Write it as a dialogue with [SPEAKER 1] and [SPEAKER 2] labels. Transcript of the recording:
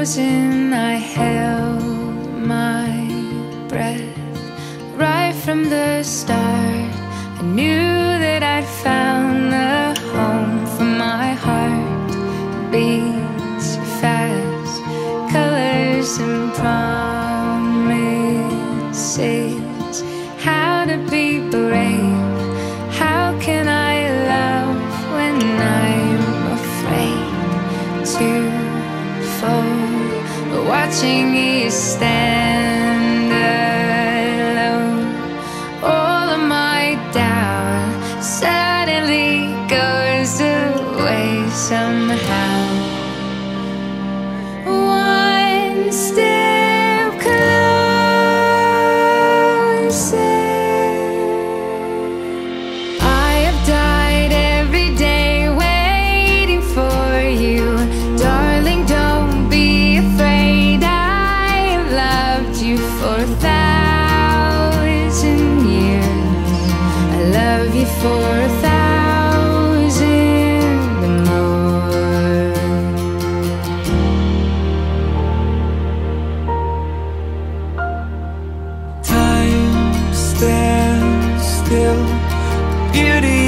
[SPEAKER 1] frozen, I held my breath. Right from the start, I knew that I'd found the home for my heart. Beats fast, colors and promises. How to be brave, how can I love when I'm afraid to fall? Watching you stand alone, all of my doubt suddenly goes away somehow. One step closer. I have died every day waiting for you, darling. Don't be afraid. I have loved you for 1,000 years. I love you for 1,000 more. Time stands still, beauty